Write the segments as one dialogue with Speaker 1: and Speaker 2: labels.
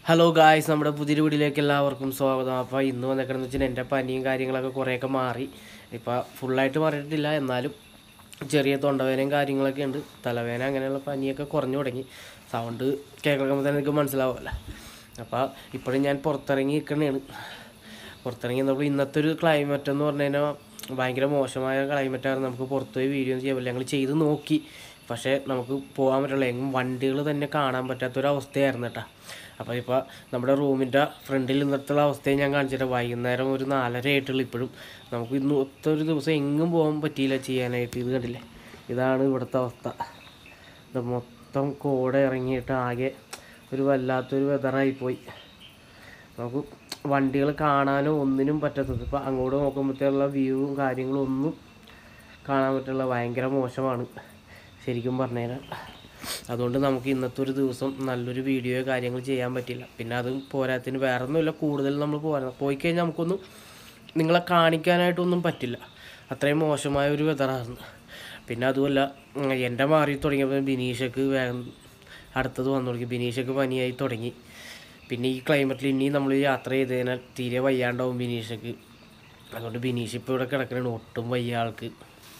Speaker 1: Hello guys, നമ്മുടെ പുതിയൊരു വീഡിയോയിലേക്ക് എല്ലാവർക്കും സ്വാഗതം. അപ്പോൾ ഇന്ന് വന്നേക്കണമെന്ന് വെച്ചാൽ എൻ്റെ പനിയും കാര്യങ്ങളൊക്കെ കുറേയൊക്കെ മാറി. ഇപ്പോൾ ഫുള്ളായിട്ട് മാറിയിട്ടില്ല, എന്നാലും ചെറിയ തൊണ്ടവേനയും കാര്യങ്ങളൊക്കെ ഉണ്ട്. തലവേന അങ്ങനെയുള്ള പനിയൊക്കെ കുറഞ്ഞു തുടങ്ങി. സൗണ്ട് കേൾക്കുമ്പോൾ തന്നെ എനിക്ക് മനസ്സിലാവുമല്ലോ. അപ്പോൾ ഇപ്പോഴും ഞാൻ പുറത്തിറങ്ങി നിൽക്കണേണ്. പുറത്തിറങ്ങി നമ്മൾ ഇന്നത്തെ ഒരു ക്ലൈമറ്റ് എന്ന് പറഞ്ഞു കഴിഞ്ഞാൽ ഭയങ്കര മോശമായ ക്ലൈമറ്റായിരുന്നു. നമുക്ക് പുറത്തുപോയി വീഡിയോ ഒന്നും ചെയ്യാൻ പറ്റില്ല. ഞങ്ങൾ ചെയ്ത് നോക്കി, പക്ഷേ നമുക്ക് പോകാൻ പറ്റില്ല. എങ്ങും വണ്ടികൾ തന്നെ കാണാൻ പറ്റാത്തൊരവസ്ഥയായിരുന്നു കേട്ടോ. അപ്പോൾ ഇപ്പോൾ നമ്മുടെ റൂമിൻ്റെ ഫ്രണ്ടിൽ നിന്നിട്ടുള്ള അവസ്ഥയെ ഞാൻ കാണിച്ചിട്ട് വൈകുന്നേരം ഒരു 4:30 ആയിട്ടുള്ളൂ. ഇപ്പോഴും നമുക്ക് ഇന്ന് ഒത്തൊരു ദിവസം എങ്ങും പോകാൻ പറ്റിയില്ല ചെയ്യാനായിട്ട്. ഇത് കണ്ടില്ലേ, ഇതാണ് ഇവിടുത്തെ അവസ്ഥ. ഇത് മൊത്തം കോട ഇറങ്ങിയിട്ട് ആകെ ഒരു വല്ലാത്തൊരു വെതറായിപ്പോയി. നമുക്ക് വണ്ടികൾ കാണാനോ ഒന്നിനും പറ്റാത്തത്. ഇപ്പോൾ അങ്ങോട്ട് നോക്കുമ്പോഴത്തേക്കുള്ള വ്യൂവും കാര്യങ്ങളും ഒന്നും കാണാൻ പറ്റില്ല. ഭയങ്കര മോശമാണ് ശരിക്കും പറഞ്ഞുകഴിഞ്ഞാൽ. അതുകൊണ്ട് നമുക്ക് ഇന്നത്തെ ഒരു ദിവസം നല്ലൊരു വീഡിയോയോ കാര്യങ്ങൾ ചെയ്യാൻ പറ്റില്ല. പിന്നെ അത് പോരാത്തിന് വേറെ ഒന്നുമില്ല, കൂടുതൽ നമ്മൾ പോയി കഴിഞ്ഞാൽ നമുക്കൊന്നും നിങ്ങളെ കാണിക്കാനായിട്ടൊന്നും പറ്റില്ല. അത്രയും മോശമായ ഒരു വെതറായിരുന്നു. പിന്നെ അതുമല്ല, എൻ്റെ മാറി തുടങ്ങിയപ്പോൾ ബിനീഷക്ക് അടുത്തത് വന്നു തുടങ്ങി. ബിനീഷക്ക് പനിയായി തുടങ്ങി. പിന്നെ ഈ ക്ലൈമറ്റിൽ ഇനി നമ്മൾ യാത്ര ചെയ്ത് കഴിഞ്ഞാൽ തീരെ വയ്യാണ്ടാവും ബിനീഷക്ക്. അതുകൊണ്ട് ബിനീഷ് ഇപ്പോൾ ഇവിടെ കിടക്കണതാണ്, ഒട്ടും വയ്യ ആൾക്ക്.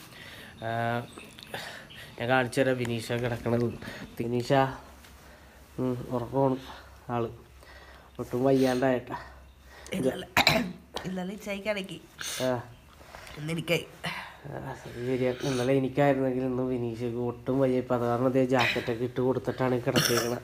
Speaker 1: ഞാൻ കാണിച്ചു തരാം ബിനീഷ കിടക്കണത്. ബിനീഷ ഉറക്കമാണ് ആള്, ഒട്ടും വയ്യാണ്ടായിട്ടാ. ശരിയാ, ഇന്നലെ എനിക്കായിരുന്നെങ്കിൽ ഇന്ന് ബിനീഷക്ക് ഒട്ടും വയ്യ. ഇപ്പം അത് കാരണം അതേ ജാക്കറ്റൊക്കെ ഇട്ട് കൊടുത്തിട്ടാണ് കിടത്തിയേക്കണത്.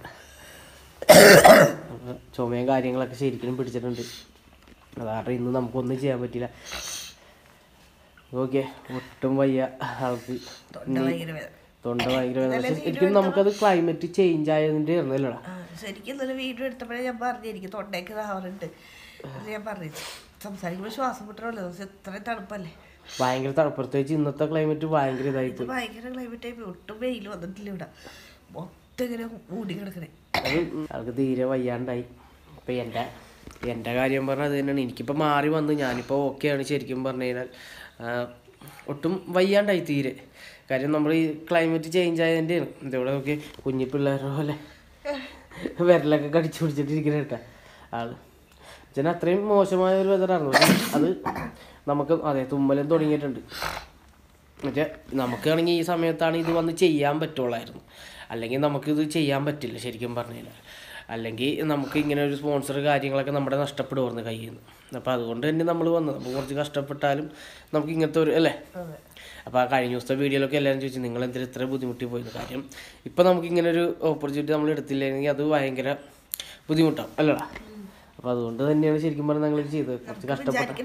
Speaker 1: ചുമയും കാര്യങ്ങളൊക്കെ ശരിക്കും പിടിച്ചിട്ടുണ്ട്. അതാരണം ഇന്ന് നമുക്കൊന്നും ചെയ്യാൻ പറ്റില്ല. ഓക്കെ, ഒട്ടും വയ്യ ആൾക്ക്. തൊണ്ട ഭയങ്കര വേദന. ശരിക്കും നമുക്കത് ക്ലൈമറ്റ് ചേഞ്ച് ആയതിൻ്റെ ആയിരുന്നല്ലോടാ.
Speaker 2: ശരിക്കും വീഡിയോ എടുത്തപ്പോഴേ ഞാൻ പറഞ്ഞു എനിക്ക് തൊണ്ടയ്ക്ക് താവറുണ്ട്. ഞാൻ പറഞ്ഞു സംസാരിക്കുമ്പോൾ ശ്വാസം മുട്ടണല്ലോ, ഇത്രയും തണുപ്പല്ലേ,
Speaker 1: ഭയങ്കര തണുപ്പ്. പ്രത്യേകിച്ച് ഇന്നത്തെ ക്ലൈമറ്റ് ഭയങ്കര ഇതായിട്ട്
Speaker 2: ഭയങ്കര ക്ലൈമറ്റ് ആയി. ഒട്ടും വെയിൽ വന്നിട്ടില്ല ഇവിടെ, മൊത്തം ഇങ്ങനെ മൂടി കിടക്കണേ.
Speaker 1: ആൾക്ക് തീരെ വയ്യാണ്ടായി. ഇപ്പം എൻ്റെ കാര്യം പറഞ്ഞാൽ അത് തന്നെയാണ്. എനിക്കിപ്പോൾ മാറി വന്ന് ഞാനിപ്പോൾ ഓക്കെയാണ് ശരിക്കും പറഞ്ഞു കഴിഞ്ഞാൽ. ഒട്ടും വയ്യാണ്ടായി തീരെ. കാര്യം നമ്മൾ ഈ ക്ലൈമറ്റ് ചേഞ്ച് ആയതിൻ്റെ ഇതവിടെ നോക്കി കുഞ്ഞി പിള്ളേരുടെ പോലെ വിരലൊക്കെ കടിച്ചു പിടിച്ചിട്ടിരിക്കണ കേട്ടാ ആള്. വെച്ചാൽ അത്രയും മോശമായ ഒരു വെതറായിരുന്നു അത്. നമുക്ക് അതെ തുമ്മലും തുടങ്ങിയിട്ടുണ്ട്. മറ്റേ നമുക്കാണെങ്കിൽ ഈ സമയത്താണ് ഇത് വന്ന് ചെയ്യാൻ പറ്റുള്ളായിരുന്നു. അല്ലെങ്കിൽ നമുക്കിത് ചെയ്യാൻ പറ്റില്ല ശരിക്കും പറഞ്ഞു കഴിഞ്ഞാൽ. അല്ലെങ്കിൽ നമുക്ക് ഇങ്ങനെ ഒരു സ്പോൺസർ കാര്യങ്ങളൊക്കെ നമ്മുടെ നഷ്ടപ്പെടുമായിരുന്നു കയ്യിൽ നിന്ന്. അപ്പോൾ അതുകൊണ്ട് തന്നെ നമ്മൾ വന്നത്. നമുക്ക് കുറച്ച് കഷ്ടപ്പെട്ടാലും നമുക്ക് ഇങ്ങനത്തെ ഒരു അല്ലേ. അപ്പോൾ ആ കഴിഞ്ഞ ദിവസത്തെ വീഡിയോയിലൊക്കെ എല്ലാവരും ചോദിച്ചു നിങ്ങൾ എന്തിനും ഇത്ര ബുദ്ധിമുട്ടി പോയത്. കാര്യം ഇപ്പം നമുക്ക് ഇങ്ങനെ ഒരു ഓപ്പർച്യൂണിറ്റി നമ്മൾ എടുത്തില്ലെങ്കിൽ അത് ഭയങ്കര ബുദ്ധിമുട്ടാവും അല്ലടാ. അപ്പോൾ അതുകൊണ്ട് തന്നെയാണ് ശരിക്കും പറഞ്ഞാൽ ഞങ്ങൾ ചെയ്തത്. കുറച്ച് കഷ്ടപ്പെട്ടു.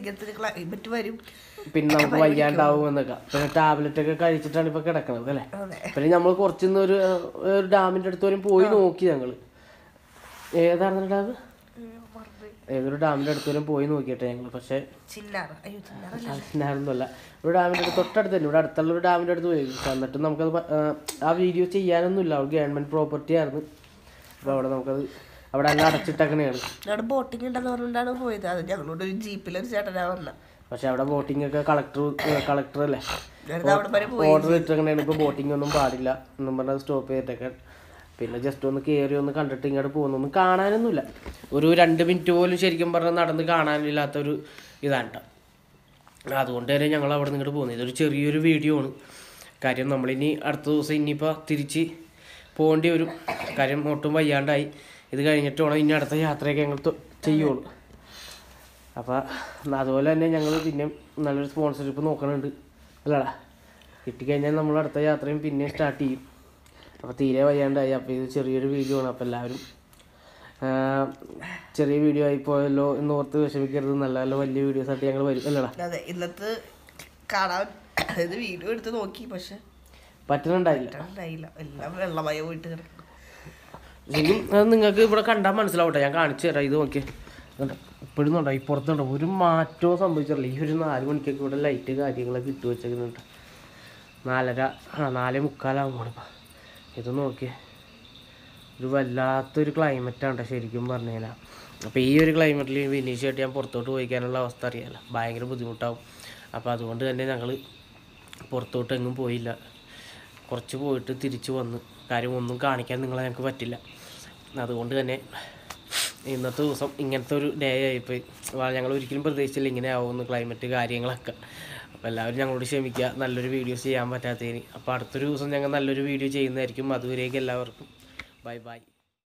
Speaker 1: പിന്നെ നമുക്ക് വയ്യാണ്ടാവും എന്നൊക്കെ. പിന്നെ ടാബ്ലറ്റൊക്കെ കഴിച്ചിട്ടാണ് ഇപ്പോൾ കിടക്കുന്നത് അല്ലേ. പിന്നെ നമ്മൾ കുറച്ചൊന്ന് ഒരു ഡാമിൻ്റെ അടുത്ത് വരും പോയി നോക്കി. ഞങ്ങൾ ഏതാണെന്നുണ്ടാ ഏതൊരു ഡാമിൻ്റെ അടുത്ത് വരും പോയി നോക്കിയിട്ടെ ഞങ്ങൾ. പക്ഷേ ചിന്നാറൊന്നുമല്ല, ഒരു ഡാമിൻ്റെ അടുത്ത് തൊട്ടടുത്ത് തന്നെ, ഇവിടെ അടുത്തുള്ള ഒരു ഡാമിൻ്റെ അടുത്ത് പോയി. എന്നിട്ട് നമുക്കത് ആ വീഡിയോ ചെയ്യാനൊന്നുമില്ല, അവിടെ ഗവൺമെൻറ് പ്രോപ്പർട്ടി ആയിരുന്നു. അപ്പോൾ അവിടെ നമുക്കത് അവിടെ എല്ലാം അടച്ചിട്ടൊക്കെയാണ്.
Speaker 2: ബോട്ടിംഗ് ഉണ്ടെന്ന് പറഞ്ഞിട്ടാണ് പോയത്. അത് ഞങ്ങളോട് ഒരു ജീപ്പിലൊരു ചേട്ടനാ പറഞ്ഞത്.
Speaker 1: പക്ഷെ അവിടെ ബോട്ടിംഗ് ഒക്കെ കളക്ടർ അല്ലേ ഓർഡർ ഇട്ടിട്ടാണ്. ഇപ്പോൾ ബോട്ടിംഗ് ഒന്നും പാടില്ല എന്നും പറഞ്ഞാൽ സ്റ്റോപ്പ് ചെയ്തിട്ടൊക്കെ. പിന്നെ ജസ്റ്റ് ഒന്ന് കയറി ഒന്ന് കണ്ടിട്ട് ഇങ്ങോട്ട് പോകുന്നൊന്നും കാണാനൊന്നുമില്ല. ഒരു 2 മിനിറ്റ് പോലും ശരിക്കും പറഞ്ഞാൽ നടന്ന് കാണാനില്ലാത്തൊരു ഇതാണ് കേട്ടോ. അതുകൊണ്ട് തന്നെ ഞങ്ങൾ അവിടെ നിന്ന് ഇങ്ങോട്ട് പോകുന്നത്. ഇതൊരു ചെറിയൊരു വീഡിയോ ആണ്. കാര്യം നമ്മളിനി അടുത്ത ദിവസം ഇനിയിപ്പോൾ തിരിച്ച് പോകേണ്ടി വരും. കാര്യം ഒട്ടും വയ്യാണ്ടായി. ഇത് കഴിഞ്ഞിട്ട് വേണം ഇനി അടുത്ത യാത്രയൊക്കെ ഞങ്ങൾ ചെയ്യുള്ളൂ. അപ്പോൾ അതുപോലെ തന്നെ ഞങ്ങൾ പിന്നെ നല്ലൊരു സ്പോൺസർഷിപ്പ് നോക്കണുണ്ട് അല്ലടാ. കിട്ടിക്കഴിഞ്ഞാൽ നമ്മൾ അടുത്ത യാത്രയും പിന്നെ സ്റ്റാർട്ട് ചെയ്യും. അപ്പോൾ തീരെ വയ്യാണ്ടായി. അപ്പോൾ ഇത് ചെറിയൊരു വീഡിയോ ആണ്. അപ്പോൾ എല്ലാവരും ചെറിയ വീഡിയോ ആയിപ്പോയല്ലോ എന്ന് ഓർത്ത് വിഷമിക്കരുത്. നല്ല നല്ല വലിയ വീഡിയോസ് ആയിട്ട് ഞങ്ങൾ വരും അല്ലടാ.
Speaker 2: അതെ, ഇന്നത്തെ കാണാൻ അതായത് വീഡിയോ എടുത്ത് നോക്കി, പക്ഷെ
Speaker 1: പറ്റുന്നുണ്ടായില്ല.
Speaker 2: എല്ലാം വെള്ളമായി പോയിട്ട് കിടക്കണം.
Speaker 1: ശരിക്കും അത് നിങ്ങൾക്ക് ഇവിടെ കണ്ടാൽ മനസ്സിലാവട്ടെ. ഞാൻ കാണിച്ചു തരാം. ഇത് നോക്കി ഇപ്പോഴും ഉണ്ടായി പുറത്തുണ്ടോ ഒരു മാറ്റവും സംഭവിച്ചിട്ടില്ല. ഈ ഒരു 4 മണിക്കൊക്കെ ഇവിടെ ലൈറ്റ് കാര്യങ്ങളൊക്കെ ഇട്ട് വെച്ചേക്കുന്നുണ്ട്. 4:45 ഇപ്പം. ഇത് നോക്കിയേ, ഒരു വല്ലാത്തൊരു ക്ലൈമറ്റാണ് ശരിക്കും പറഞ്ഞു കഴിഞ്ഞാൽ. അപ്പോൾ ഈ ഒരു ക്ലൈമറ്റിൽ വിനീഷായിട്ട് ഞാൻ പുറത്തോട്ട് പോയിക്കാനുള്ള അവസ്ഥ അറിയാമല്ലോ, ഭയങ്കര ബുദ്ധിമുട്ടാവും. അപ്പോൾ അതുകൊണ്ട് തന്നെ ഞങ്ങൾ പുറത്തോട്ട് എങ്ങും പോയില്ല. കുറച്ച് പോയിട്ട് തിരിച്ചു വന്ന്. കാര്യം ഒന്നും കാണിക്കാൻ നിങ്ങളെ ഞങ്ങൾക്ക് പറ്റില്ല. അതുകൊണ്ട് തന്നെ ഇന്നത്തെ ദിവസം ഇങ്ങനത്തെ ഒരു ഡേ ആയിപ്പോയി. ഞങ്ങൾ ഒരിക്കലും പ്രതീക്ഷിച്ചില്ല ഇങ്ങനെ ആവുമെന്ന്, ക്ലൈമറ്റ് കാര്യങ്ങളൊക്കെ. അപ്പോൾ എല്ലാവരും ഞങ്ങളോട് ക്ഷമിക്കുക നല്ലൊരു വീഡിയോസ് ചെയ്യാൻ പറ്റാത്തതിന്. അപ്പോൾ അടുത്തൊരു ദിവസം ഞങ്ങൾ നല്ലൊരു വീഡിയോ ചെയ്യുന്നതായിരിക്കും. അതുവരേക്കും എല്ലാവർക്കും ബൈ ബൈ.